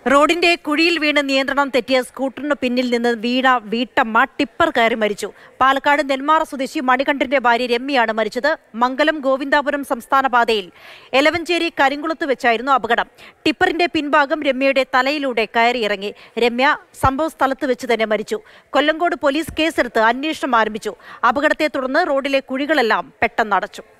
റോഡിന്റെ കുഴിയിൽ വീണ് നിയന്ത്രണം തെറ്റിയ സ്കൂട്ടറിന് പിന്നിൽ നിന്ന് വീട്ടമ്മ ടിപ്പർ കയറി മരിച്ചു. പാലക്കാട് നെന്മാറ സ്വദേശി മണികണ്ഠന്റെ ഭാര്യ രമ്യയാണ് മരിച്ചത്. മംഗലം ഗോവിന്ദാപുരം സംസ്ഥാന പാതയിൽ എലവഞ്ചേരി കരിങ്കുളത്ത് വെച്ചായിരുന്നു അപകടം. ടിപ്പറിന്റെ പിൻഭാഗം രമ്യയുടെ തലയിലൂടെ കയറിയിറങ്ങി. രമ്യ സംഭവ സ്ഥലത്ത് വെച്ച് തന്നെ മരിച്ചു. കൊല്ലങ്കോട് പോലീസ് കേസെടുത്ത് അന്വേഷണം ആരംഭിച്ചു. അപകടത്തെ തുടർന്ന് റോഡിലെ കുഴികളെല്ലാം പെട്ടെന്നടച്ചു.